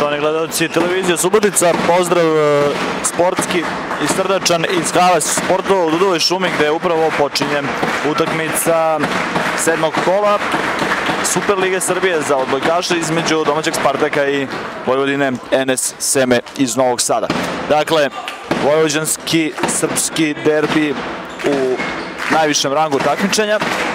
Poštovani gledalci televizije Subotica, pozdrav sportski i srdačan iz hala sportova u Dudovoj šumi, gde upravo počinje utakmica 7. kola Super lige Srbije za odbojkaše između domaćeg Spartaka i Vojvodine NS Seme iz Novog Sada. Dakle, vojvođanski srpski derbi u najvišem rangu takmičenja.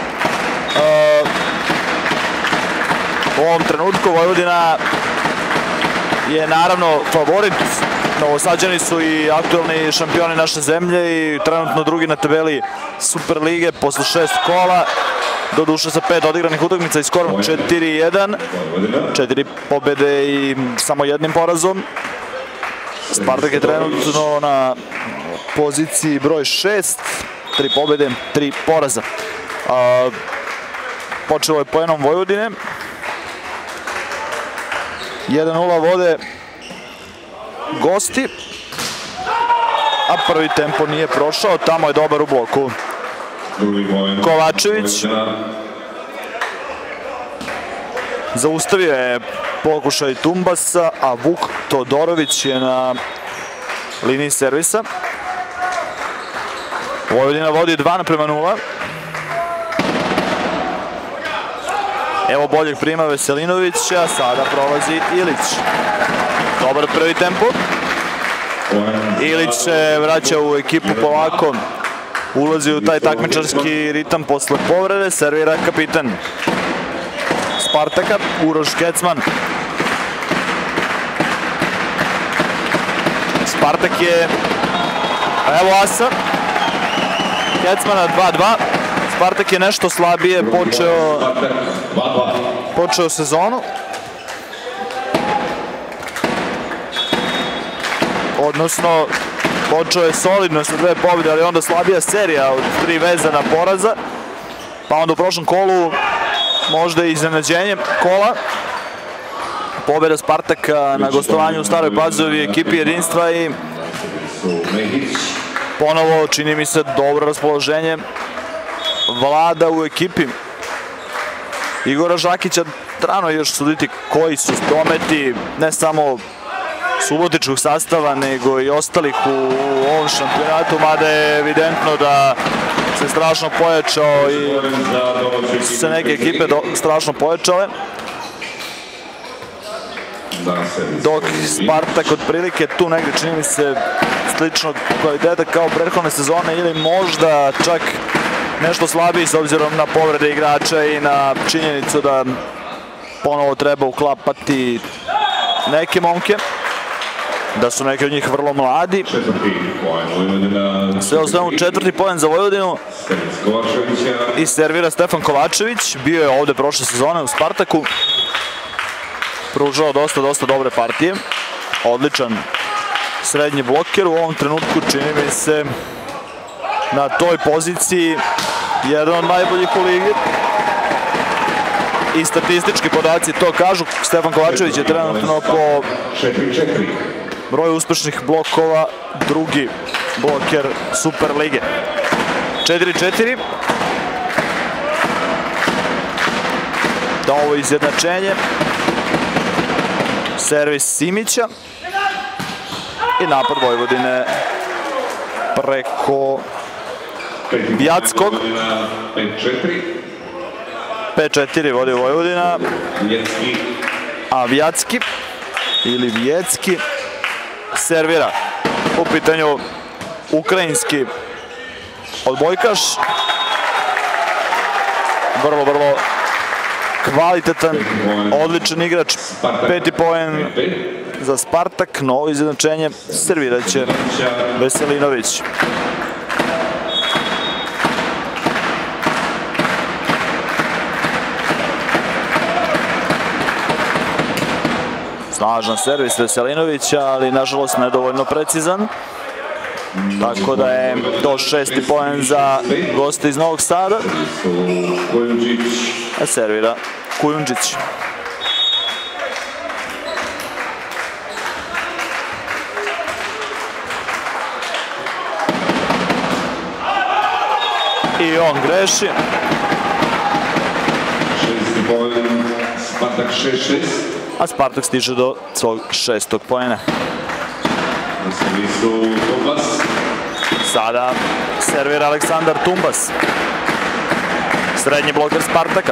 U ovom trenutku Vojvodina je naravno favorit. Novosađani su i aktuelni šampioni naše zemlje i trenutno drugi na tabeli Super lige posle 6 kola. Doduše sa 5 odigranih utakmica i skorom 4-1. 4 pobede i samo jednim porazom. Spartak je trenutno na poziciji broj 6. 3 pobede, 3 poraza. Počelo je poenom Vojvodine. 1-0 vode gosti, a prvi tempo nije prošao, tamo je dobar u bloku Kovačević. Zaustavio je pokušaj Tumbasa, a Vuk Todorović je na liniji servisa. Vojvodina vodi 2:0. Evo boljeg prima Veselinovića, sada prolazi Ilić. Dobar prvi tempo. Ilić se vraća u ekipu polako, ulazi u taj takmičarski ritam posle povrede, servira kapitan Spartaka, Uroš Kecman. Spartak je, evo asa, Kecmana 2:2. Spartak je nešto slabije počeo sezonu. Odnosno, počeo je solidno sa 2 pobjede, ali onda slabija serija od 3 vezana poraza. Pa onda u prošlom kolu možda i iznenađenje kola. Pobjeda Spartaka na gostovanju u Staroj Pazovi, ekipi jedinstva i ponovo čini mi se dobro raspoloženje vlada u ekipi Igora Žakića. Rano još suditi koji su dometi ne samo subotičkog sastava, nego i ostalih u ovom šampionatu, mada je evidentno da se strašno pojačao i su se neke ekipe strašno pojačale. Dok Spartak otprilike tu negdje čini mi se sličnog kvaliteta kao prethodne sezone ili možda čak nešto slabiji s obzirom na povrede igrača i na činjenicu da ponovo treba uklapati neke momke, da su neki od njih vrlo mladi. Sve o svemu 4. poen za Vojvodinu i servira Stefan Kovačević. Bio je ovde prošle sezone u Spartaku, pružao dosta dobre partije, odličan srednji bloker. U ovom trenutku čini mi se na toj poziciji jedan od najboljih u ligi i statistički podaci to kažu. Stefan Kovačević je trenutno po broju uspešnih blokova drugi bloker Super lige. 4-4. Da ovo izjednačenje. Servis Simića i napad Vojvodine preko Vjackog. 5-4 vodi Vojvodina, a Vjacki ili Vjecki servira. U pitanju ukrajinski odbojkaš, vrlo kvalitetan, odličan igrač. 5. poen za Spartak, novo izjednačenje servirat će Veselinović. Snažan servis Veselinovića, ali nažalost nedovoljno precizan. Tako da je to 6. poen za goste iz Novog Sada. A servira Kujundžić. I on greši. 6. poen, Spartak 6-6. a Spartak stiže do svog 6. poena. Sada servira Aleksandar Tumbas. Srednji bloker Spartaka.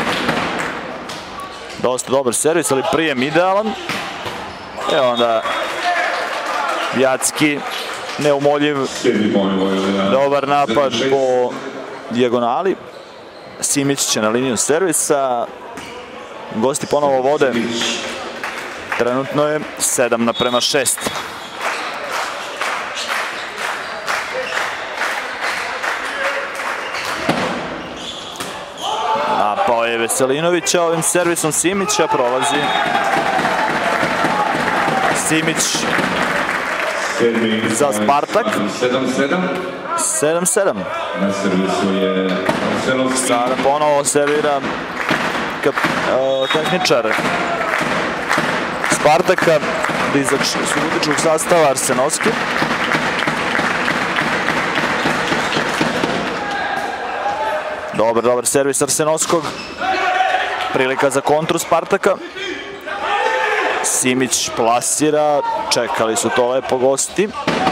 Dosta dobar servis, ali prijem idealan. Onda Vjacki neumoljiv. Dobar napad po dijagonali. Simić će na liniju servisa. Gosti ponovo vode. Trenutno je 7:6. Napao je Veselinovića ovim servisom Simića, prolazi. Simić za Spartak. 7:7. Sada ponovo servira tehničar Spartaka, dizač sudičkog sastava Arsenovski. Dobar servis Arsenovskog. Prilika za kontru Spartaka. Simić plasira, čekali su to lepo gosti.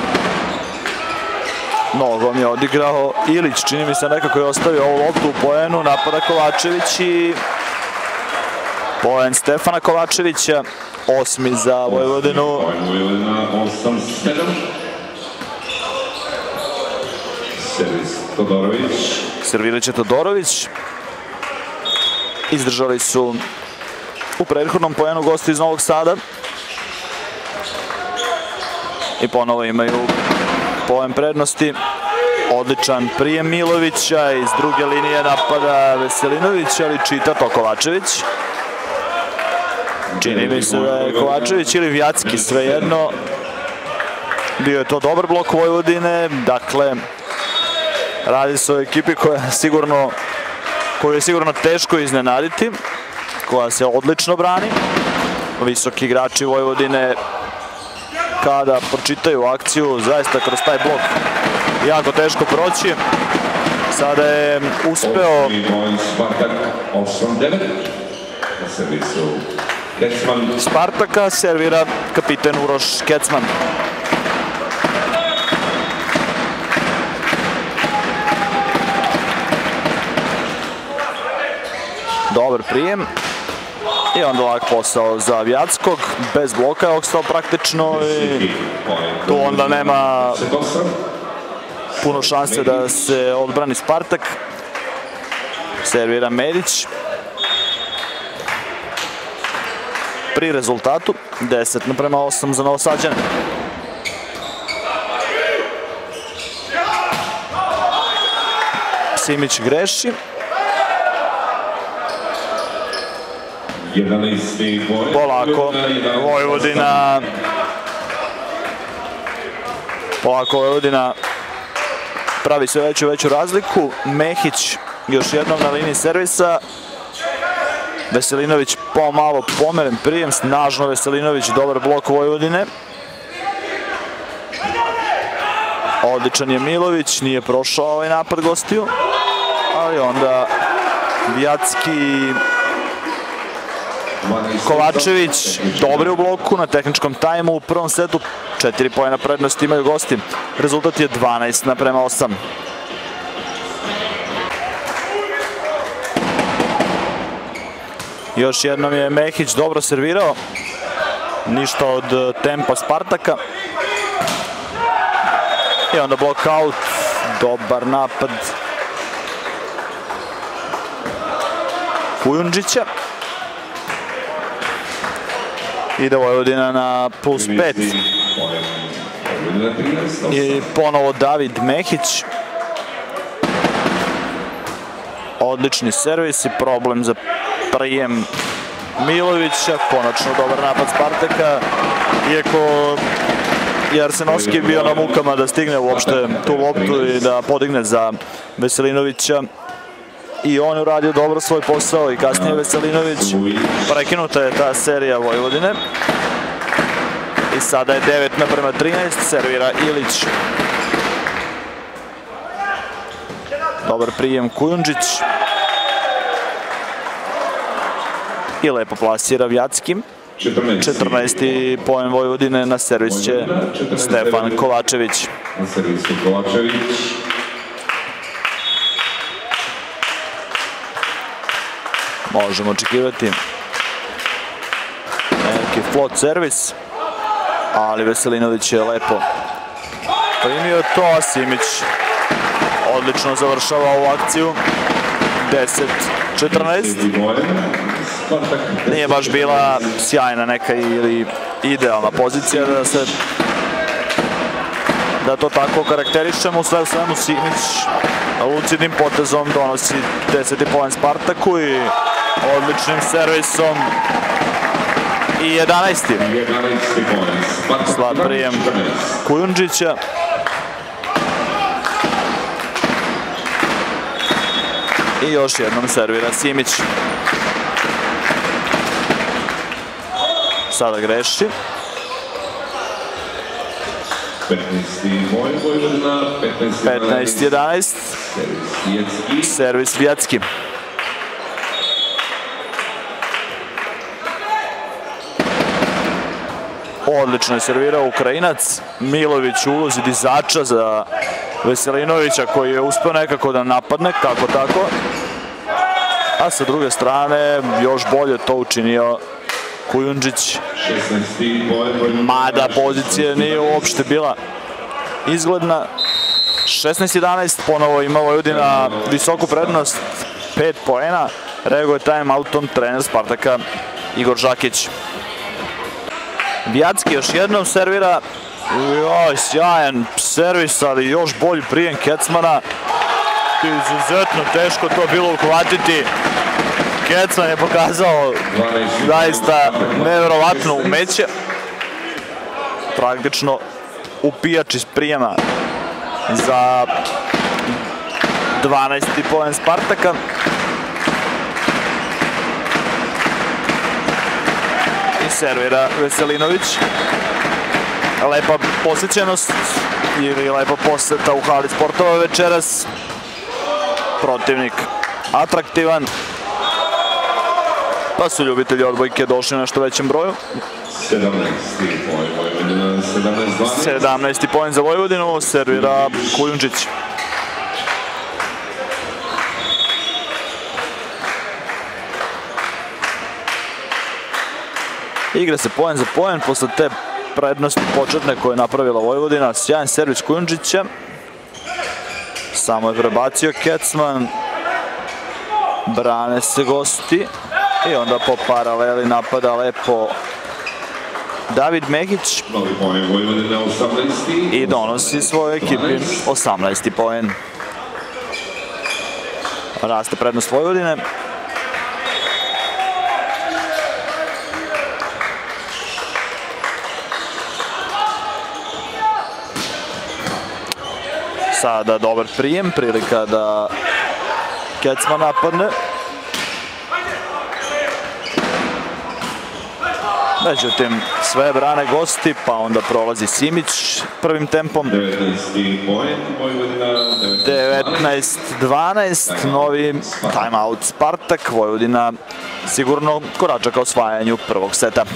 Nogom je odigrao Ilić, čini mi se nekako je ostavio ovu loptu u poenu, napada Kovačević i poen Stefana Kovačevića, 8. za Vojvodinu. Servirat će Todorović. Izdržali su u prethodnom poenu gosti iz Novog Sada. I ponovo imaju poen prednosti. Odličan prijem Milovića, iz druge linije napada Veselinović, ali čita to Kovačević. Čini mi se da je Kovačević ili Vjacki, svejedno. Bio je to dobar blok Vojvodine, dakle, radi se o ekipi koju je sigurno teško iznenaditi, koja se odlično brani. Visoki igrači Vojvodine, kada pročitaju akciju, zaista kroz taj blok jako teško proći. Sada je uspeo Spartaka, servira kapiten Uroš Kecman. Dobar prijem. I onda lak posao za Vjackog, bez bloka je ostao praktično i tu onda nema puno šanse da se odbrani Spartak. Servira Medić. Pri rezultatu 10:8 za Novosađane. Simić greši. Polako Vojvodina pravi sve veću razliku. Mehić još jednom na liniji servisa. Veselinović pomalo pomeren prijem, snažno Veselinović, dobar blok Vojvodine. Odličan je Milović, nije prošao ovaj napad gostiju, ali onda Vjacki, Kovačević, dobri u bloku na tehničkom tajmu u prvom setu. 4 poena prednosti imaju gosti. Rezultat je 12:8. Još jednom je Mehić dobro servirao. Ništa od tempa Spartaka. I onda blokaut. Dobar napad Kujundžića. Ide Vojvodina na +5. I ponovo David Mehić. Odlični servis i problem za prijem Milovića. Konačno dobar napad Spartaka. Iako je Arsenovski bio na mukama da stigne uopšte tu loptu i da podigne za Veselinovića. I on je uradio dobro svoj posao i kasnije Veselinović. Prekinuta je ta serija Vojvodine. I sada je 9:13, servira Ilić. Dobar prijem Kujundžić. I lepo plasira Vjacki. 14. poen Vojvodine, na servis će Stefan Kovačević. Na servisu Kovačević. Možemo očekivati neki flot servis, ali Veselinović je lepo primio to, a Simić odlično završava ovu akciju. 10-14. Nije baš bila sjajna neka ili idealna pozicija da to tako karakterišemo. Sve u svemu Simić lucidnim potezom donosi 10. poen Spartaku i odličnim servisom i 11. Slab prijem Kujundžića. I još jednom servira Simić. Sada greši. 15-11. Servis Vjecki. Odlično je servirao Ukrajinac. Milović u ulozi dizača za Veselinovića koji je uspeo nekako da napadne, kako tako. A sa druge strane još bolje to učinio Kujundžić. Mada pozicija nije uopšte bila izgledna. 16-11, ponovo ima Vojvodina visoku prednost, 5 poena. Reaguje time-outom trener Spartaka Igor Žakić. Vjacki još jednom servira. Joj, sjajan servis, ali još bolji prijem Kecmana. Izuzetno teško to bilo uhvatiti. Kecman je pokazao zaista nevjerovatno umeće. Praktično upijač iz prijema za 12. poen Spartaka. I servira Veselinović. Lepa posjećenost ili lepa poseta u hali sportova večeras. Protivnik atraktivan, pa su ljubitelji odbojke došli na nešto većem broju. 17. poen za Vojvodinu, servira Kujundžić. Igra se poen za poen posle te prednosti početne koje je napravila Vojvodina. Sjajan servis Kujundžića. Samo je prebacio Kecman. Brane se gosti. I onda po paraleli napada lepo David Mehić. I donosi svojoj ekipi 18. poen. Raste prednost Vojvodine. Sada dobar prijem, prilika da Kecman napadne. Međutim, sve brane gosti, pa onda prolazi Simić prvim tempom. 19-12, novi timeout Spartak. Vojvodina sigurno korača ka osvajanju prvog seta.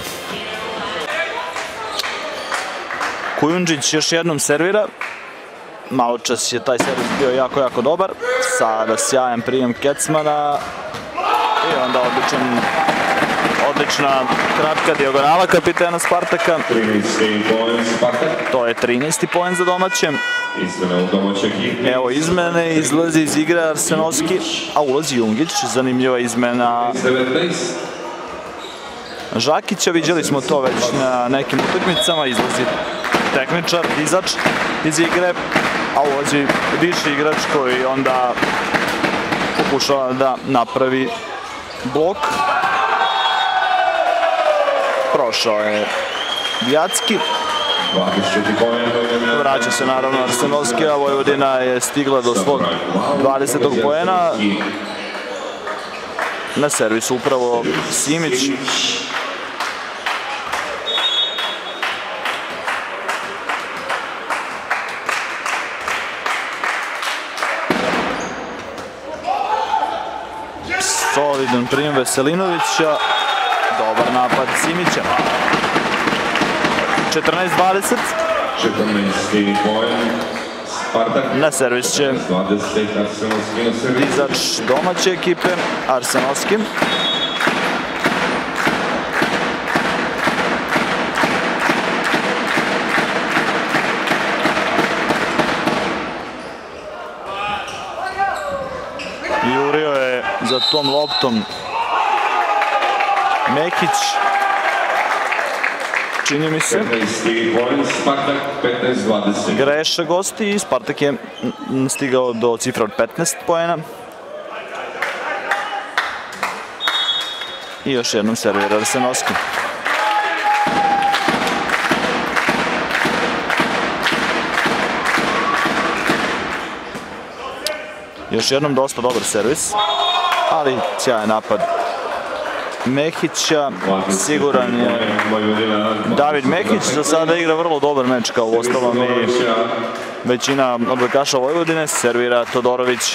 Kujundžić još jednom servira. Malo čas je taj servis bio jako dobar. Sada sjajan prijem Kecmana. I onda odlična kratka dijagonala kapitena Spartaka. To je 13. poen za domaće. Evo izmene, izlazi iz igre Arsenovski, a ulazi Jungić. Zanimljiva izmena Žakića. Viđali smo to već na nekim utakmicama. Izlazi tehničar, dizač iz igre, a ulazi viši igrač koji onda pokušava da napravi blok. Prošao je Vjacki. Vraća se naravno Arsenovski, a Vojvodina je stigla do svog 20. poena. Na servisu upravo Simić. Solidan prijem Veselinovića. Dobar napad Simića. 14-20. Na servis će dizač domaće ekipe, Arsenovski. Jurio je za tom loptom Mekić, čini mi se. Greše gosti i Spartak je stigao do cifra od 15 poena. I još jednom servira Arsenovski. Još jednom dosta dobar servis, ali sjajan napad Mekića. Siguran je David Mekić, za sada igra vrlo dobar meč kao uostalom i većina odbojkaša Vojvodine. Servira Todorović.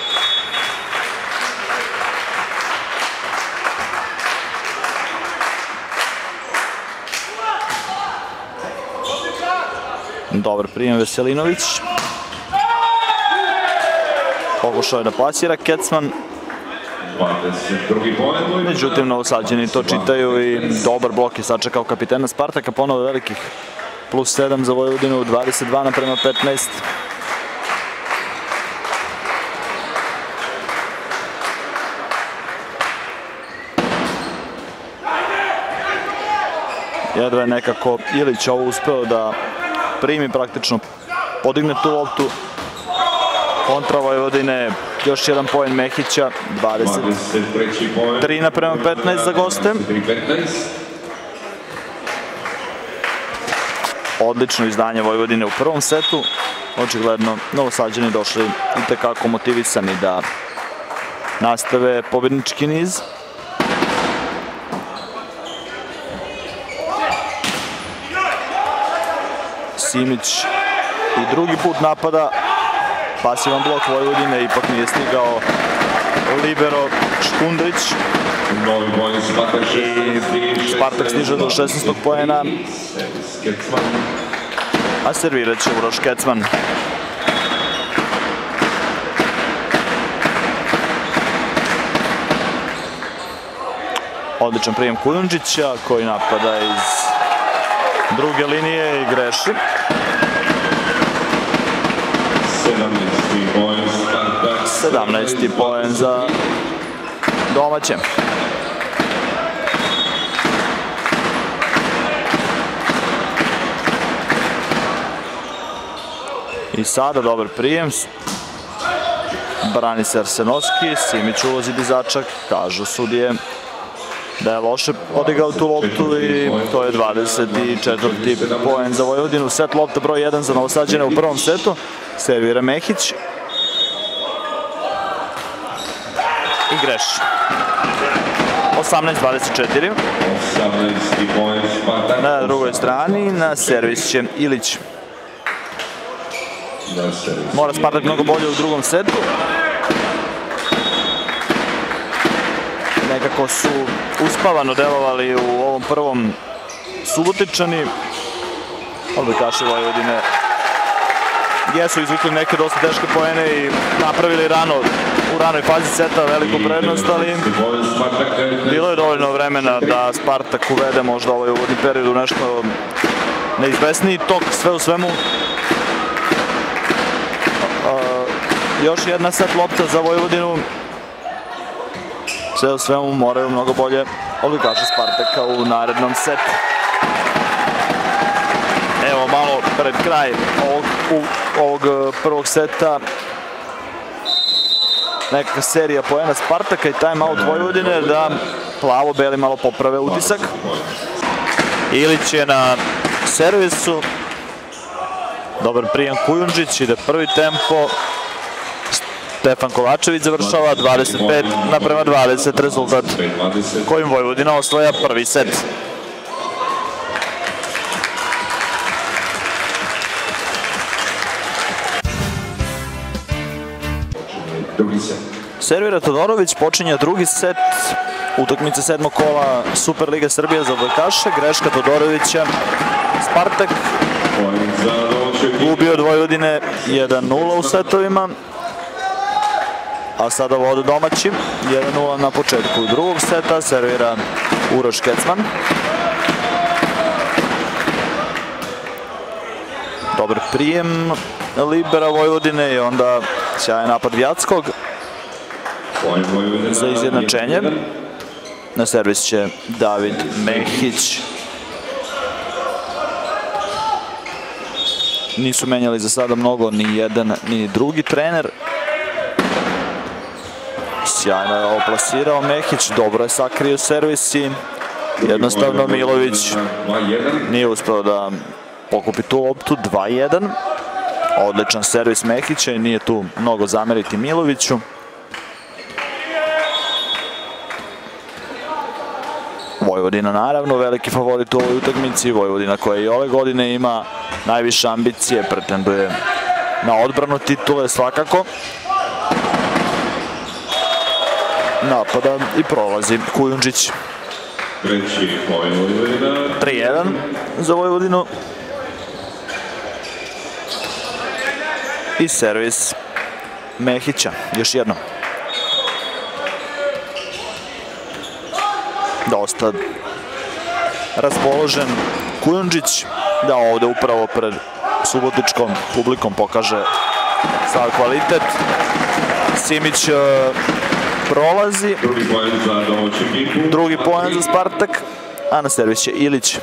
Dobar prijem Veselinović. Pokušao je da plasira Kecman. Međutim, Novosađani to čitaju i dobar blok je sačekao kapitena Spartaka. Ponovo velikih +7 za Vojvodinu, 22:15. Jedva je nekako Ilić ovo uspeo da primi, praktično podigne tu loptu. Kontra Vojvodine, još jedan poen Mekića, 23:15 za goste. Odlično izdanje Vojvodine u prvom setu. Očigledno Novosađani došli itekako motivisani da nastave pobednički niz. Simić i drugi put napada. Pasivan blok Vojvodine, ipak nije stigao libero Škundrić. I Spartak stiže do 16. poena. A servirat će Uroš Kecman. Odličan prijem Kujundžića koji napada iz druge linije i greši. 17. poen za domaće. I sada dobar prijem. Brani se Arsenovski, Simić uvozi dizačak, kažu sudije da je loše odigao tu loptu i to je 24. poen za Vojvodinu. Set lopta broj 1 za Novosađane u prvom setu. Servira Mekić. I greši. 18:24. Na drugoj strani na servis će Ilić. Mora Spartak mnogo bolje u drugom setu. Nekako su uspavano delovali u ovom prvom Subotičani. Odbojkaši Vojvodine jesu izvukli neke dosta teške poene i napravili u ranoj fazi seta veliku prednost, ali bilo je dovoljno vremena da Spartak uvede možda ovaj uvodni period u nešto neizvesniji tok. Sve u svemu još jedna set lopta za Vojvodinu. Sve u svemu moraju mnogo bolje odbojkaši Spartaka u narednom setu. Evo malo pred kraj ovog prvog seta neka serija poena Spartaka i time-out Vojvodine da plavo-beli malo poprave utisak. Ilić je na servisu. Dobar prijem Kujundžić, ide prvi tempo. Stefan Kovačević završava 25:20 rezultat kojim Vojvodina osvaja prvi set. Servira Todorović, počinje drugi set. utakmice 7. kola Superliga Srbije za odbojkaše. Greška Todorovića. Spartak gubio od Vojvodine 1-0 u setovima. A sada vode domaći. 1-0 na početku drugog seta. Servira Uroš Kecman. Dobar prijem libera Vojvodine i onda sjajan napad Vjackog za izjednačenje. Na servis će David Mehić. Nisu menjali za sada mnogo ni jedan ni drugi trener. Sjajno je ovo plasirao Mehić, dobro je sakrio servis i jednostavno Milović nije uspeo da pokupi tu loptu. 2-1. Odličan servis Mehića i nije tu mnogo zameriti Miloviću. Vojvodina naravno veliki favorit u ovoj utakmici. Vojvodina koja i ove godine ima najviše ambicije, pretenduje na odbranu titule svakako. Napada i prolazi Kujundžić. 3-1 za Vojvodinu. I servis Mehića, još jedno. Dosta raspoložen Kujundžić, da ovde upravo pred subotičkom publikom pokaže sav kvalitet. Simić prolazi. Drugi poen za Spartak, a na servis će Ilić.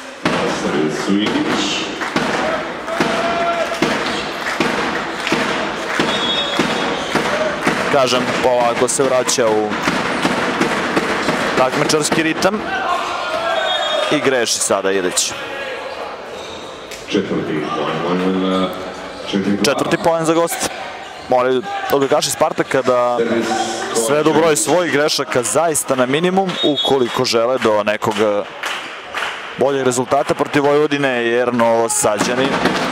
Kažem, polako se vraća u takmičarski ritam i greši sada Ilić. Četvrti poen za gost. Moraju odbojkaši Spartaka da svedu broj svojih grešaka zaista na minimum ukoliko žele do nekog boljeg rezultata protiv Vojvodine, jer Novosađani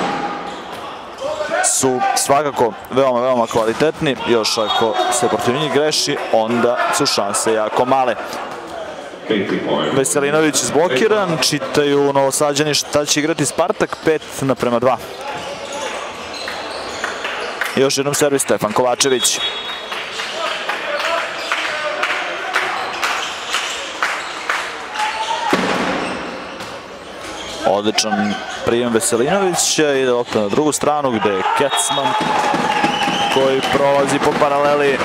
su svakako veoma kvalitetni. Još ako se protiv njih greši, onda su šanse jako male. Veselinović izblokiran, čitaju Novosađani šta će igrati Spartak. 5:2. Još jednom servis Stefan Kovačević. Odličan prijem Veselinovića, ide opet na drugu stranu gde je Kecman koji prolazi po paraleli.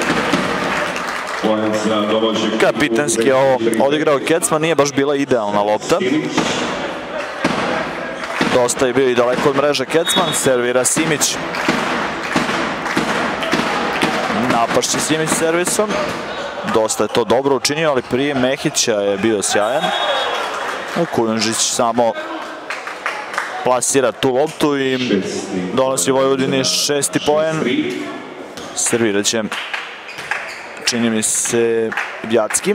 Kapitenski je ovo odigrao Kecman, nije baš bila idealna lopta. Dosta je bio i daleko od mreže Kecman, servira Simić. Napašće Simić servisom. Dosta je to dobro učinio, ali prije Mehića je bio sjajan. Kujundžić samo plasira tu loptu i donosi Vojvodini 6. poen. Servirat će, čini mi se, Vjacki.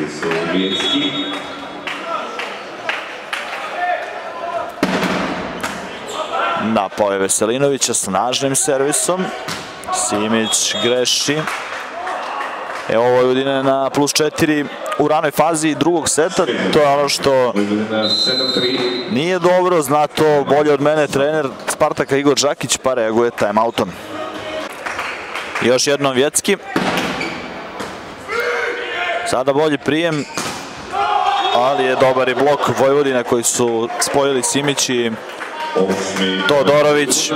Napao je Veselinovića snažnim servisom. Simić greši. Evo Vojvodine na +4 u ranoj fazi drugog seta. To je ono što nije dobro, zna to bolje od mene trener Spartaka Igor Žakić, pa reaguje time-outom. Još jednom Vjecki. Sada bolji prijem, ali je dobar i blok Vojvodina koji su spojili Simić i Todorović.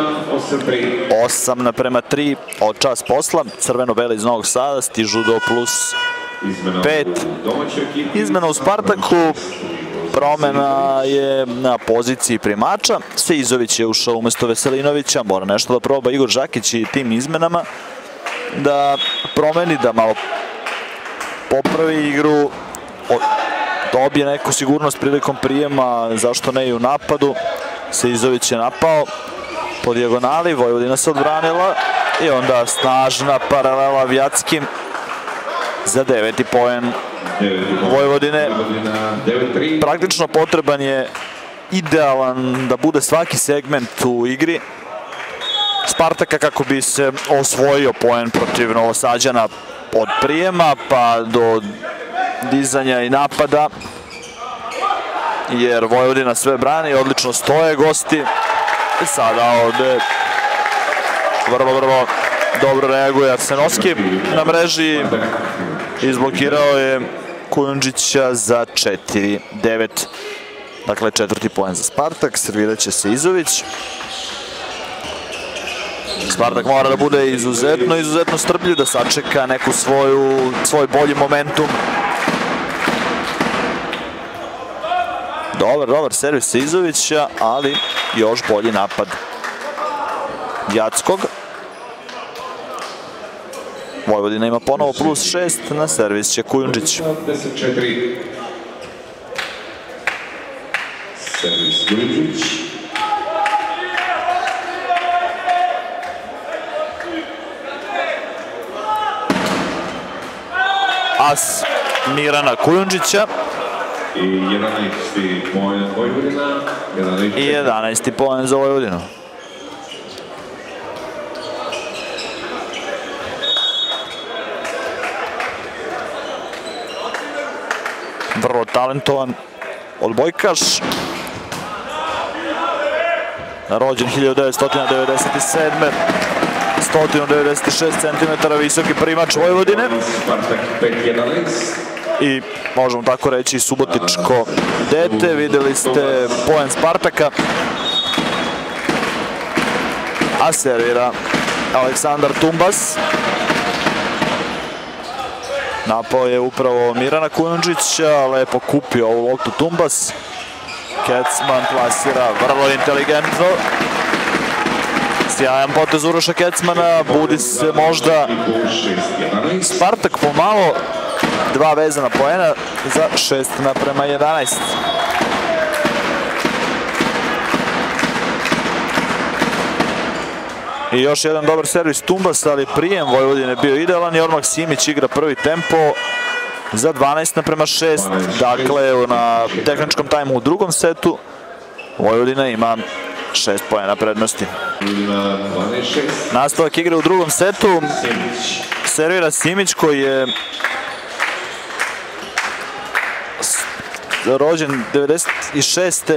8:3 od čas posla. Crveno-beli iz Novog Sada stižu do +5. Izmena u Spartaku. Promena je na poziciji primača. Seizović je ušao umesto Veselinovića. Mora nešto da proba Igor Žakić i tim izmenama da promeni, da malo popravi igru, dobije neku sigurnost prilikom prijema, zašto ne i u napadu. Seizović je napao po dijagonali, Vojvodina se odbranila i onda snažna paralela Vjackim za 9. poen Vojvodine. Praktično potreban je idealan da bude svaki segment u igri Spartaka kako bi se osvojio poen protiv Novosađana od prijema pa do dizanja i napada, jer Vojvodina sve brani, odlično stoje gosti. I sada ovde vrlo dobro reaguje Arsenovski na mreži. Izblokirao je Kujundžića za 4-9. Dakle, 4. poen za Spartak, servirat će se Izović. Spartak mora da bude izuzetno strpljiv, da sačeka neku svoj bolji momentum. Dobar servis Izovića, ali još bolji napad Jackog. Vojvodina ima ponovo +6, na servis će Kujundžić. 10-4. Servis Kujundžić. As Mirana Kujundžića. I 11. poen Vojvodina. I 11. poen za Vojvodinu. Vrlo talentovan odbojkaš. Rođen 1997. 196 cm visoki primač Vojvodine. Spartak 5-11. I možemo tako reći subotičko dete. Videli ste poen Spartaka. A servira Aleksandar Tumbas. Napao je upravo Mirana Kujundžića, lepo kupio ovu loptu Tumbas. Kecman plasira vrlo inteligentno. Sjajan potez Uroša Kecmana, budi se možda Spartak pomalo. 2 vezana poena za 6:11. I još jedan dobar servis Tumbas, ali prijem Vojvodine bio idealan i odmah Simić igra prvi tempo za 12:6. Dakle, na tehničkom tajmu u drugom setu Vojvodina ima 6 poena prednosti. Nastavak igre u drugom setu. Servira Simić koji je rođen 96.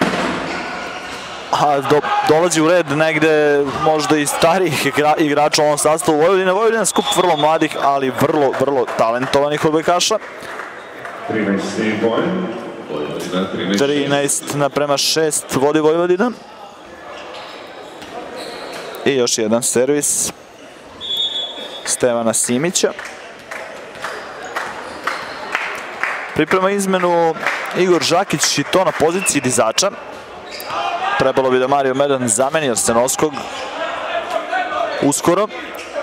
A dolazi u red negde možda i starijih igrača u ovom sastavu Vojvodine. Vojvodina je skup vrlo mladih, ali vrlo talentovanih odbojkaša. 13. poen. 13:6 vodi Vojvodina. I još jedan servis Stevana Simića. Priprema izmenu Igor Žakić i to na poziciji dizača. Trebalo bi da Mario Medan zameni Arsenovskog uskoro.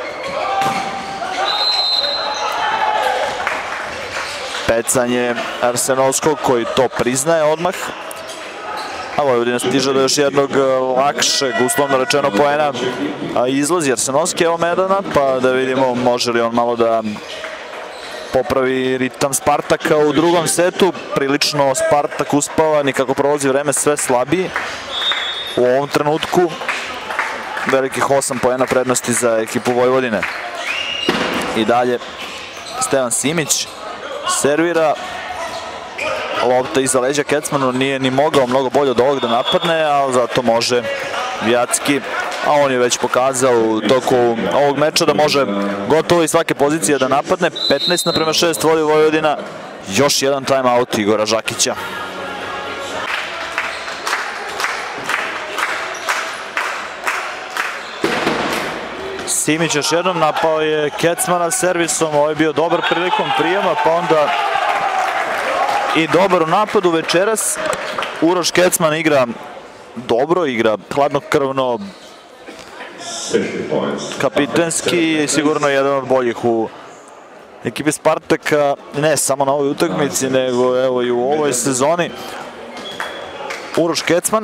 Pecanje Arsenovskog koji to priznaje odmah. A Vojvodina stiže do još jednog lakšeg, uslovno rečeno, poena. Izlazi Arsenovski, evo Medana, pa da vidimo može li on malo da popravi ritam Spartaka u drugom setu. Prilično Spartak uspava, nikako prolazi vreme sve slabiji. U ovom trenutku velikih 8 poena prednosti za ekipu Vojvodine. I dalje Stevan Simić servira. Lopta iza leđa Kecmanu, nije ni mogao mnogo bolje od ovog da napadne, ali zato može Vjacki. A on je već pokazao u toku ovog meča da može gotovo iz svake pozicije da napadne. 15:6 vodi Vojvodina. Još jedan timeout Igora Žakića. Simić još jednom napao je Kecmana servisom. Ovo je bio dobar prilikom prijema, pa onda i dobar u napadu večeras. Uroš Kecman igra dobro, igra hladnokrvno, kapitenski i sigurno jedan od boljih u ekipi Spartaka, ne samo na ovoj utakmici, nego evo i u ovoj sezoni. Uroš Kecman.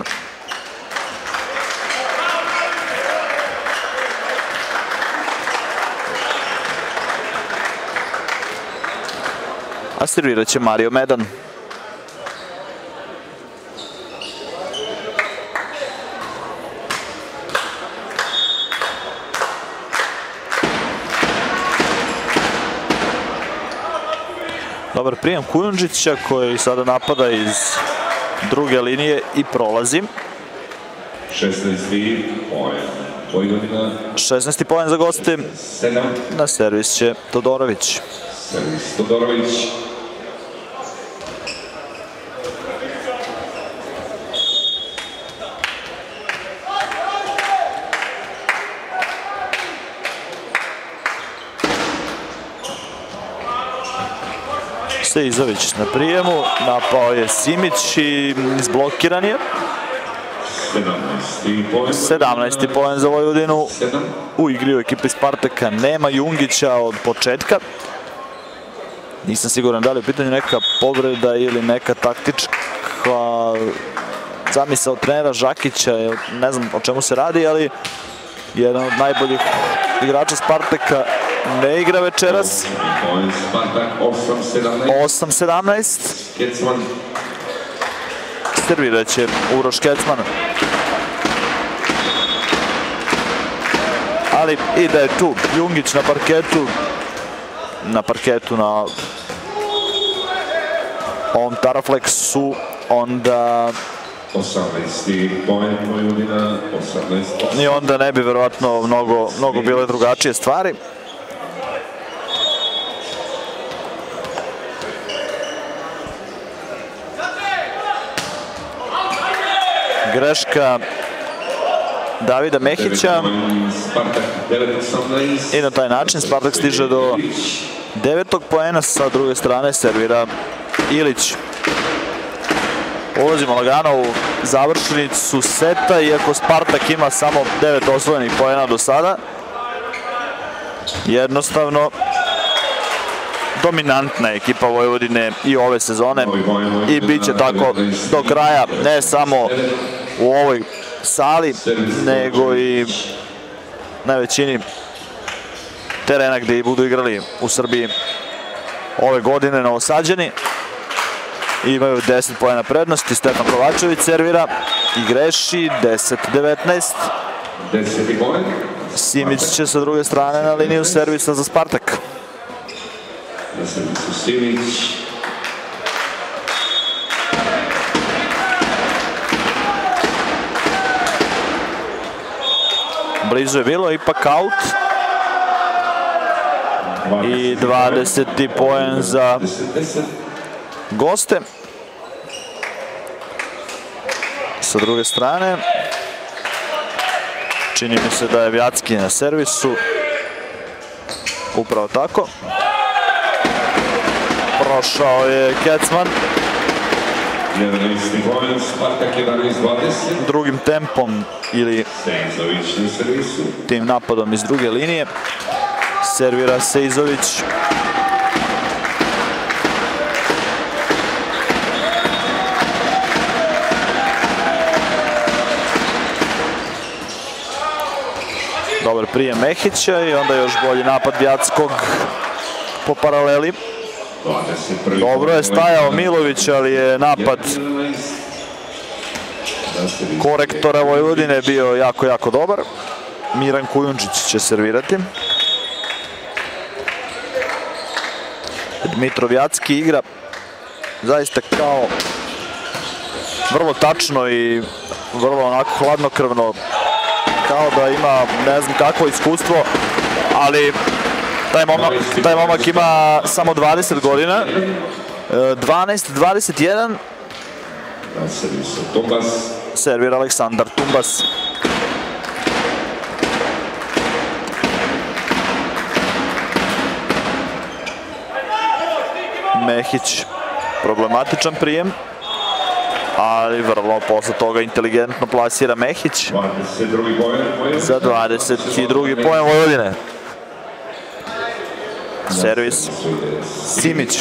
A servirat će Mario Medan. Dobar prijem Kujundžića koji sada napada iz druge linije i prolazi. 16. poen Vojvodina. 16. poen za goste. 7. Na servis će Todorović. Servis Todorović. Seizović na prijemu, napao je Simić i izblokiran je. 17. poen za Vojvodinu. U igri u ekipi Spartaka nema Jungića od početka. Nisam siguran da li je u pitanju neka povreda ili neka taktička zamisao trenera Žakića, ne znam o čemu se radi, ali jedan od najboljih igrača Spartaka ne igra večeras. 8-17. Servirat će Uroš Kecman. Ali i da je tu Jungić na parketu na ovom Tarafleksu, onda 18. poen Vojvodina, 18. i onda ne bi verovatno mnogo bile drugačije stvari. Greška Davida Mehića i na taj način Spartak stiže do 9. poena. Sa druge strane servira Ilić. Ulazimo lagano u završnicu seta, iako Spartak ima samo 9 osvojenih poena do sada. Jednostavno dominantna ekipa Vojvodine i ove sezone i bit će tako do kraja, ne samo u ovoj sali, nego i na većini terena gde budu igrali u Srbiji ove godine Novosađani. Imaju 10 poena prednosti. Stefan Kovačević servira i greši. 10-19. Simić će sa druge strane na liniju servisa za Spartak. Na servisu Simić. Blizu je bilo, ipak aut. I 20. poen za goste. Sa druge strane čini mi se da je Vjacki na servisu. Upravo tako. Prošao je Kecman. 11. poen, Spartak 11-20. Drugim tempom ili Seizović na servisu. tim napadom iz druge linije servira Seizović. Dobar prijem Mehića i onda još bolji napad Vjackog po paraleli. Dobro je stajao Milović, ali je napad korektora Vojvodine bio jako dobar. Miran Kujundžić će servirati. Dmitro Vjacki igra zaista kao vrlo tačno i vrlo onako hladnokrvno, kao da ima ne znam kakvo iskustvo, ali taj momak ima samo 20 godina. 12-21. Na servisu Tumbas. Servira Aleksandar Tumbas. Mehić, problematičan prijem, ali vrlo posle toga inteligentno plasira Mehić. 22. poen. Za 22. poen Vojvodine. Servis Simić.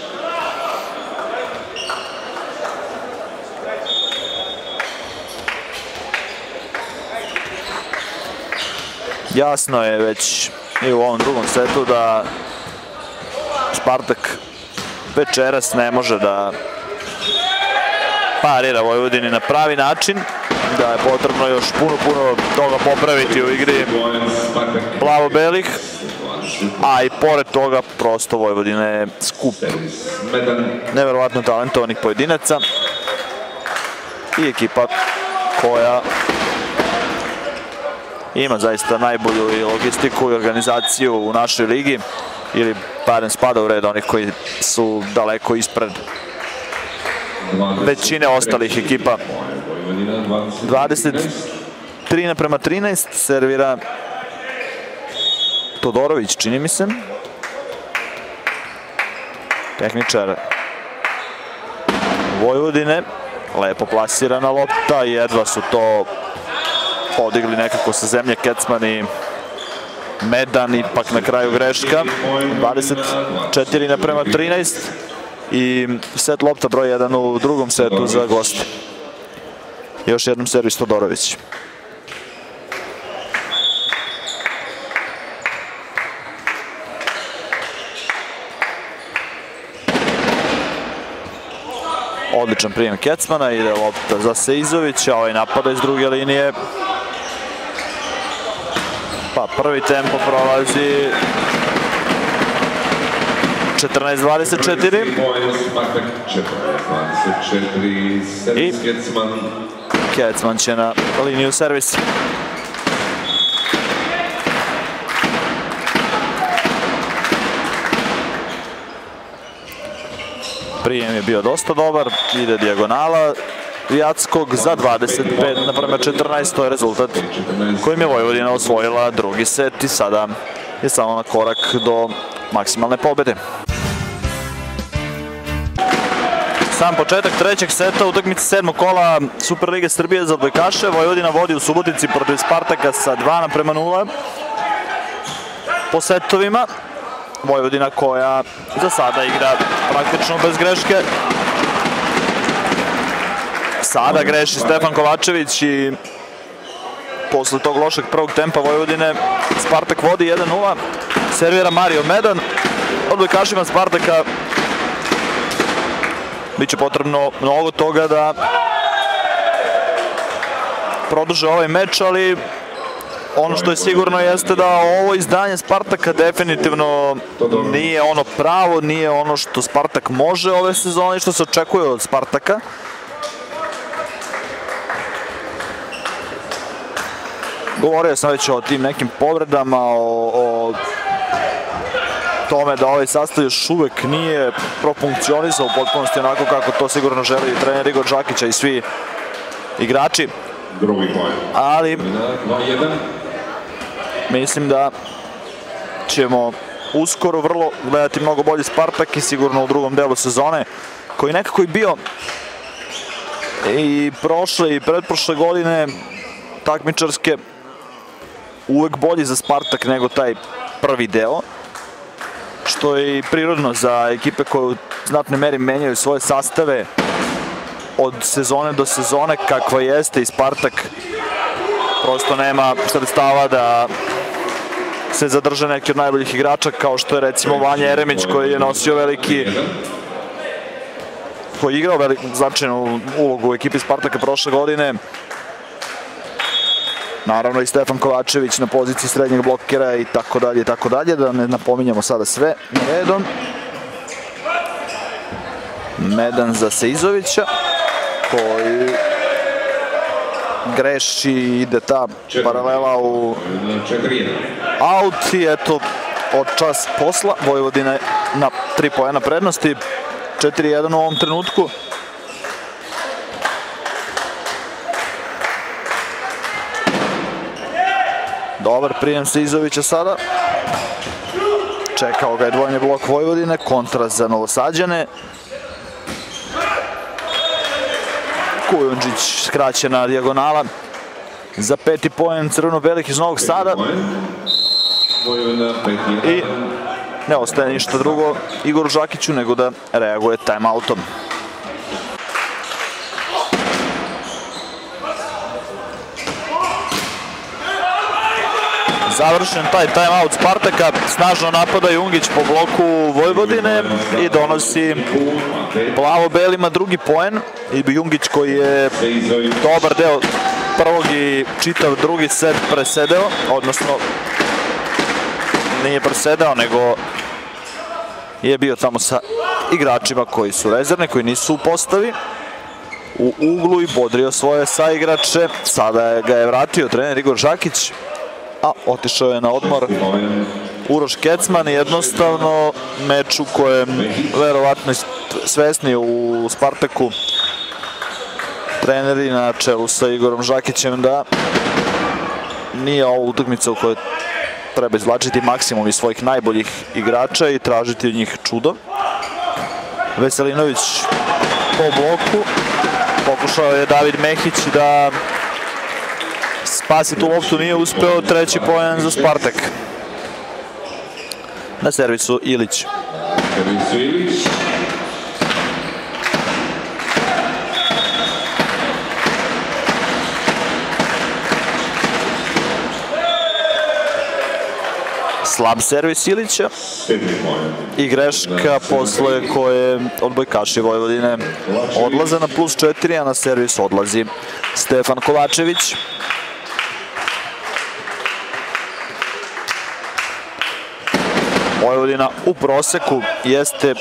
Jasno je već i u ovom drugom setu da Spartak večeras ne može da parira Vojvodini na pravi način, da je potrebno još puno toga popraviti u igri plavo-belih. a i pored toga prosto Vojvodina je skup neverovatno talentovanih pojedinaca i ekipa koja ima zaista najbolju i logistiku i organizaciju u našoj ligi, ili barem spada u red onih koji su daleko ispred većine ostalih ekipa. 23:13 servira Todorović, čini mi se. Tehničar Vojvodine, lepo plasirana lopta, jedva su to podigli nekako sa zemlje Kecman i Medan, ipak na kraju greška. 24:13 i set lopta broj 1 u drugom setu za goste. Još jednom servis Todorović. Odličan prijem Kecmana, ide lopta za Seizovića, ovaj napada iz druge linije. Pa prvi tempo prolazi 14:24 i Kecman će na liniju servisa. Prijem je bio dosta dobar, ide dijagonala Jackog za 25:14, to je rezultat kojim je Vojvodina osvojila drugi set i sada je samo na korak do maksimalne pobede. Sam početak trećeg seta utakmice 7. kola Superlige Srbije za odbojkaše. Vojvodina vodi u Subotici protiv Spartaka sa 2:0 po setovima. Vojvodina koja za sada igra praktično bez greške. Sada greši Stefan Kovačević i posle tog lošeg prvog tempa Vojvodine Spartak vodi 1:0. Servira Mario Medan. Odbojkašima Spartaka biće potrebno mnogo toga da produže ovaj meč, ali ono što je sigurno jeste da ovo izdanje Spartaka definitivno nije ono pravo, nije ono što Spartak može ove sezone i što se očekuje od Spartaka. Govorio sam već o tim nekim povredama, o tome da ovaj sastav još uvek nije profunkcionisao u potpunosti onako kako to sigurno želi trener Igor Žakić i svi igrači. Ali mislim da ćemo uskoro vrlo gledati mnogo bolji Spartak i sigurno u drugom delu sezone, koji nekako i bio i prošle i pretprošle godine takmičarske uvek bolji za Spartak nego taj prvi deo, što je i prirodno za ekipe koje u znatnoj meri menjaju svoje sastave od sezone do sezone kakva jeste i Spartak prosto nema sredstava da se zadrže neki od najboljih igrača, kao što je recimo Vanja Jeremić, koji je nosio koji je igrao značajnu ulogu u ekipi Spartaka prošle godine. Naravno i Stefan Kovačević na poziciji srednjeg blokera i tako dalje, da ne napominjamo sada sve redom. Medan za Seizovića, koji greši, ide ta paralela u aut i eto, od čas posla Vojvodina na 3 poena prednosti, 4:1 u ovom trenutku. Dobar prijem Seizovića sada. Čekao ga je dvojni blok Vojvodine, kontra za Novosađane. Kujundžić skraćena dijagonala za 5. poen crveno-belih iz Novog Sada. I ne ostaje ništa drugo Igoru Žakiću nego da reaguje time-outom. Završen taj time-out Spartaka, snažno napada Jungić po bloku Vojvodine i donosi plavo-belima drugi poen. I Jungić, koji je dobar deo prvog i čitav drugi set presedeo, odnosno nije presedao, nego je bio tamo sa igračima koji su rezervni, koji nisu u postavi, u uglu i bodrio svoje saigrače. Sada ga je vratio trener Igor Žakić, a otišao je na odmor Uroš Kecman. Jednostavno meč u kojem verovatno svesni u Spartaku treneri na čelu sa Igorom Žakićem da nije ovo utakmica u kojoj treba izvlačiti maksimum iz svojih najboljih igrača i tražiti od njih čudo. Veselinović po bloku. Pokušao je David Mehić da spasi tu loptu, nije uspeo. Treći poen za Spartak. Na servisu Ilić. Slab servis Ilića i greška posle koje odbojkaši Vojvodine odlaze na +4, a na servis odlazi Stefan Kovačević. Vojvodina u proseku jeste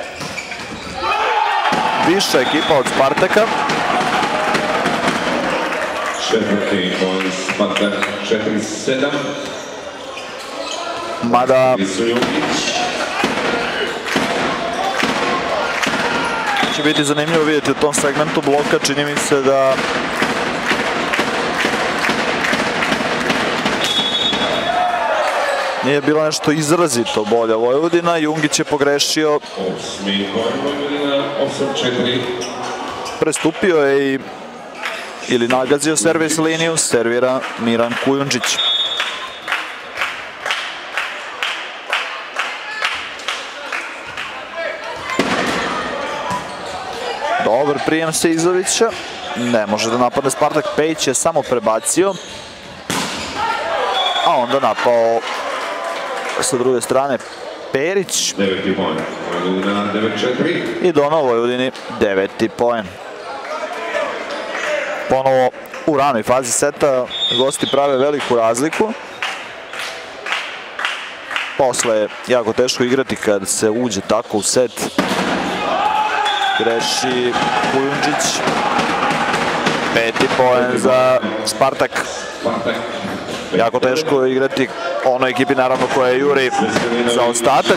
viša ekipa od Spartaka. Četvrti poen Spartak 4-7. Mada će biti zanimljivo vidjeti u tom segmentu bloka. Čini mi se da nije bila nešto izrazito bolja Vojvodina. Jungić je pogrešio. Osmi poen Vojvodina 8-4. Prestupio je ili nagazio servis liniju. Servira Miran Kujundžić. Dobar prijem Seizovića. Ne može da napadne Spartak. Pejić je samo prebacio, a onda napao sa druge strane Perić. 9. poen Vojvodina 9-4. I donao Vojvodini 9. poen. Ponovo u ranoj fazi seta gosti prave veliku razliku. Posle je jako teško igrati kad se uđe tako u set. Greši Kujundžić. 5. poen za Spartak. Jako teško je igrati onoj ekipi naravno koja juri za ostatak,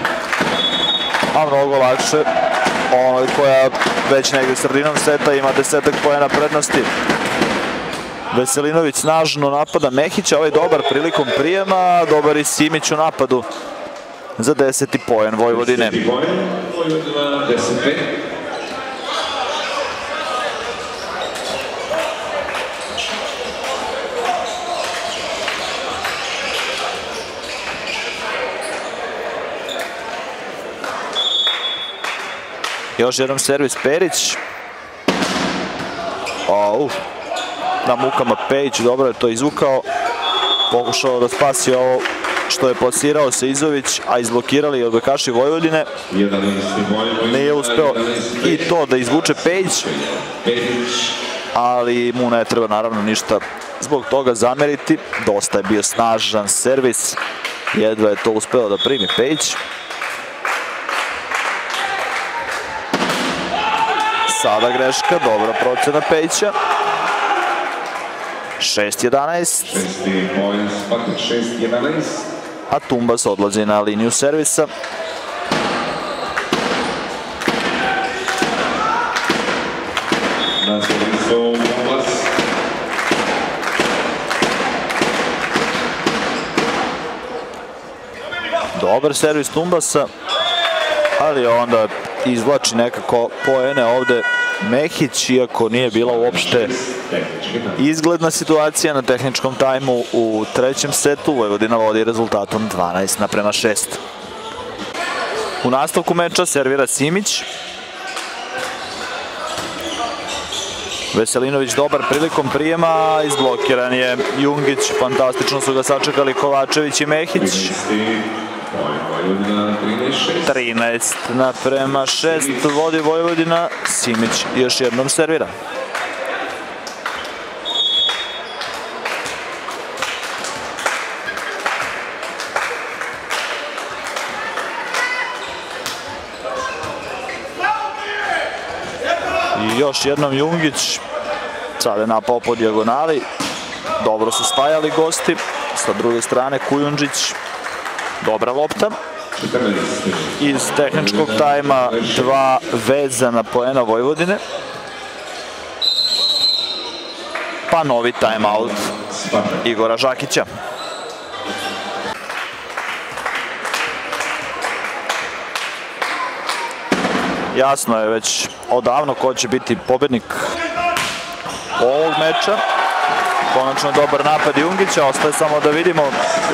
a mnogo lakše onoj koja već negdje sredinom seta ima 10 poena prednosti. Veselinović snažno napada Mehića, ovaj dobar prilikom prijema, dobar i Simić u napadu za 10. poen Vojvodine. 10. poen Vojvodina 10-5. Još jedan servis Perić. Na mukama Pejić, dobro je to izvukao. Pokušao da spasi ovo što je plasirao Seizović, a izblokirali odbojkaši Vojvodine. Nije uspeo i to da izvuče Pejić, ali mu ne treba naravno ništa zbog toga zameriti. Dosta je bio snažan servis, jedva je to uspeo da primi Pejić. Sada greška, dobra procena Pejića. 6-11. A Tumbas odlazi na liniju servisa. Dobar servis Tumbasa, ali onda izvlači nekako poene ovde Mehić, iako nije bila uopšte izgledna situacija na tehničkom tajmu u trećem setu. Vojvodina vodi rezultatom 12-6. U nastavku meča servira Simić. Veselinović dobar prilikom prijema, izblokiran je Jungić, fantastično su ga sačekali Kovačević i Mehić. 13-6 vodi Vojvodina. Simić još jednom servira. Još jednom Jungić. Sada je napao po dijagonali. Dobro su stajali gosti. Sa druge strane Kujundžić. Dobra lopta. Iz tehničkog tajma 2 vezana poena Vojvodine. Pa novi timeout Igora Žakića. Jasno je već odavno ko će biti pobednik ovog meča. Konačno dobar napad Jungića, ostaje samo da vidimo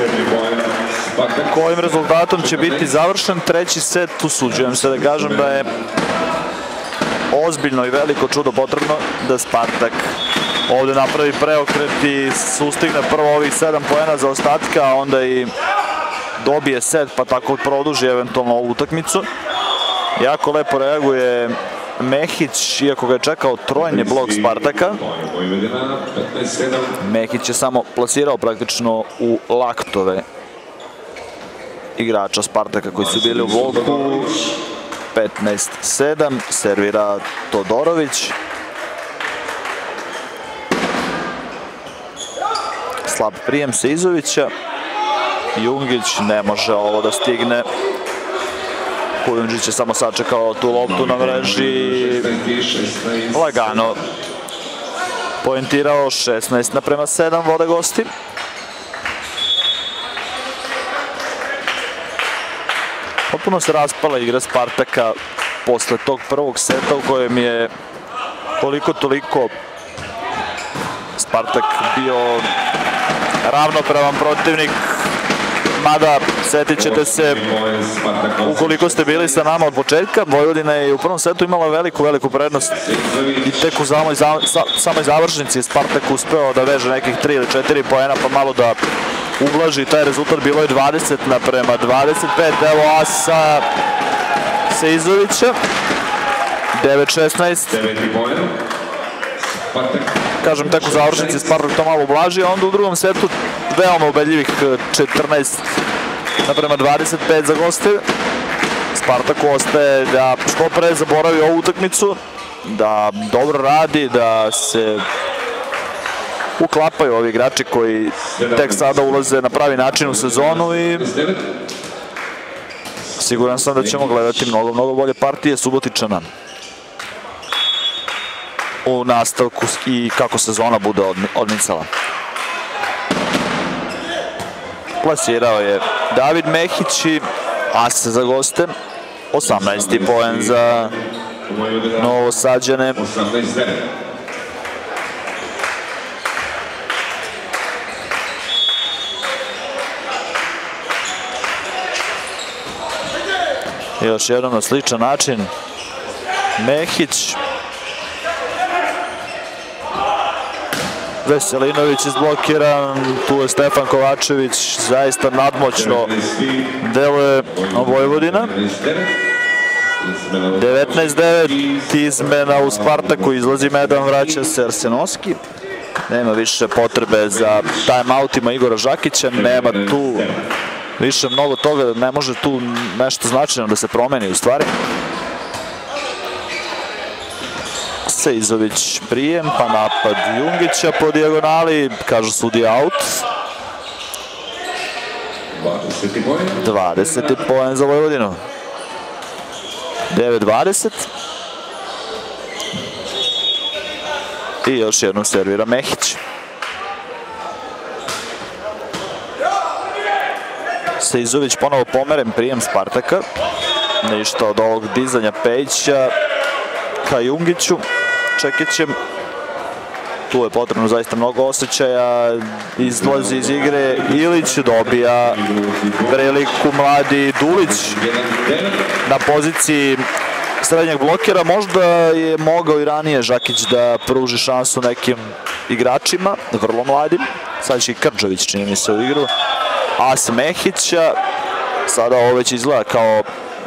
kojim rezultatom će biti završen. Treći set, usuđujem se da kažem da je ozbiljno i veliko čudo potrebno da Spartak ovde napravi preokret i sustigne prvo ovih 7 poena za ostatka, a onda i dobije set pa tako produži eventualno ovu utakmicu. Jako lepo reaguje Mehić, iako ga je čekao trojni blok Spartaka. Mehić je samo plasirao praktično u laktove igrača Spartaka koji su bili u bloku. 15-7, servira Todorović. Slab prijem Seizovića. Jungić ne može ovo da stigne. Kujundžić je samo sačekao tu loptu na mreži. Lagano poentirao. 16:7 vode gosti. Potpuno se raspala igra Spartaka posle tog prvog seta u kojem je koliko toliko Spartak bio ravnopravan protivnik. Mada, setit ćete se, ukoliko ste bili sa nama od početka, Vojvodina je u prvom setu imala veliku prednost i tek u samoj završnici je Spartak uspeo da veže nekih 3 ili 4 poena pa malo da ublaži taj rezultat. Bilo je 20:25. Evo asa Seizovića. 9-16. Kažem, tek u završnici Spartak to malo ublaži, a onda u drugom setu veoma ubedljivih 14:25 za goste. Spartaku ostaje da što pre zaboravi ovu utakmicu, da dobro radi, da se uklapaju ovi igrači koji tek sada ulaze na pravi način u sezonu i siguran sam da ćemo gledati mnogo bolje partije Subotičana u nastavku i kako sezona bude odmicala. Plasirao je David Mehić i ase za goste. 18. poen za Novosađane. Još jednom na sličan način Mehić. Veselinović izblokiran, tu je Stefan Kovačević, zaista nadmoćno deluje Vojvodina. 19:9, izmena u Spartaku, izlazi Medan, vraća se Arsenovski. Nema više potrebe za timeoutima Igora Žakića, nema tu više mnogo toga, ne može tu nešto značajno da se promeni u stvari. Seizović prijem, pa napad Jungića po dijagonali, kažu sudija out. 20. poen za Vojvodinu. 9:20. I još jednom servira Mehić. Seizović ponovo pomeren prijem Spartaka. Ništa od ovog dizanja Pejića ka Jungiću. Čekićem. Tu je potrebno zaista mnogo osjećaja. Izlazi iz igre Ilić, dobija priliku mladi Dulić na poziciji srednjeg blokera. Možda je mogao i ranije Žakić da pruži šansu nekim igračima, vrlo mladim. Sad će i Krđević, čini mi se, u igru. As Mehića. Sada ovo već izgleda kao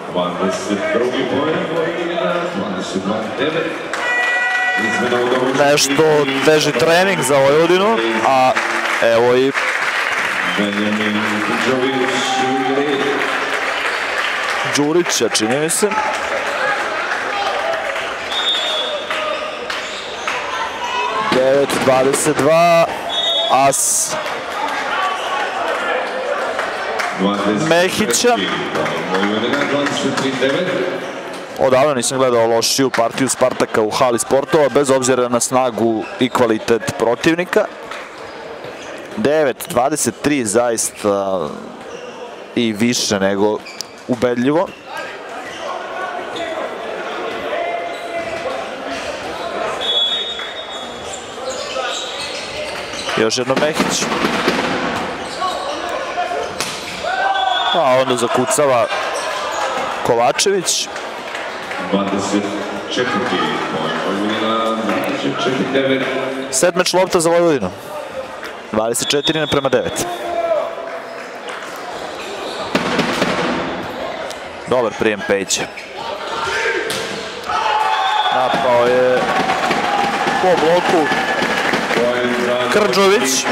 nešto teži trening za Vojvodinu, a evo i Đurića, čini mi se. 9-22, as Mehića. Odavno nisam gledao lošiju partiju Spartaka u hali sportova, bez obzira na snagu i kvalitet protivnika. 9-23, zaista i više nego ubedljivo. Još jedno Mehić. A onda zakucava Kovačević. 7 meč lopta za Vojvodinu. 24-9. Dobar prijem Pejića. Napao je po bloku Krđović.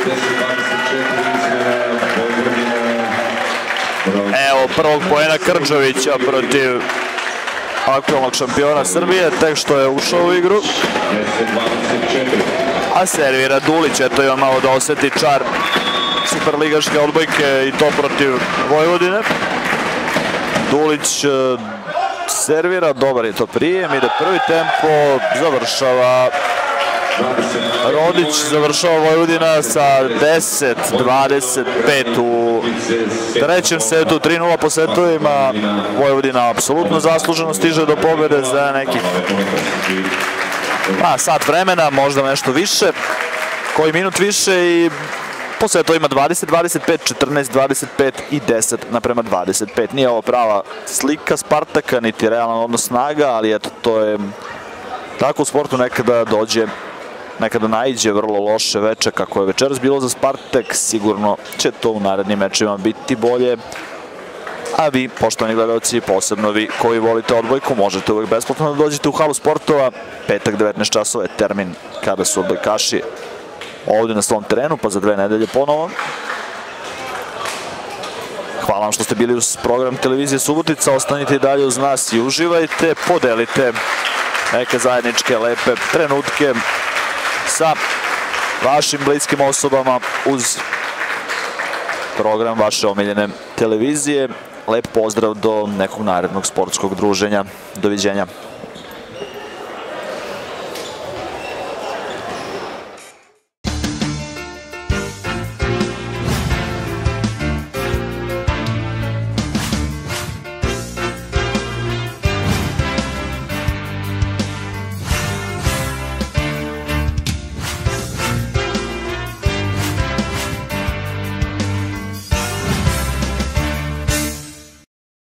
Evo prvog poena Krđovića protiv aktualnog šampiona Srbije, tek što je ušao u igru. A servira Dulić, eto ima malo da oseti čar superligaške odbojke i to protiv Vojvodine. Dulić servira, dobar je to prijem, ide prvi tempo, završava Rodić, završava Vojvodina sa 10-25 u trećem setu, 3-0 po setovima. Vojvodina apsolutno zasluženo stiže do pobjede za nekih sat vremena, možda nešto više, koji minut više i po setovima 20-25, 14-25 i 10-25. Nije ovo prava slika Spartaka, niti realan odnos snaga, ali eto, to je tako u sportu nekada dođe, nekada naiđe vrlo loše veče kako je večeras bilo za Spartak, sigurno će to u narednim mečima biti bolje. A vi, poštovani gledalci, posebno vi koji volite odbojku, možete uvek besplatno da dođete u halu sportova. Petak 19 časova je termin kada su odbojkaši ovdje na svom terenu, pa za 2 nedelje ponovo. Hvala vam što ste bili uz program televizije Subotica, ostanite i dalje uz nas i uživajte, podelite neke zajedničke lepe trenutke sa vašim bliskim osobama uz program vaše omiljene televizije. Lep pozdrav do nekog narednog sportskog druženja. Doviđenja.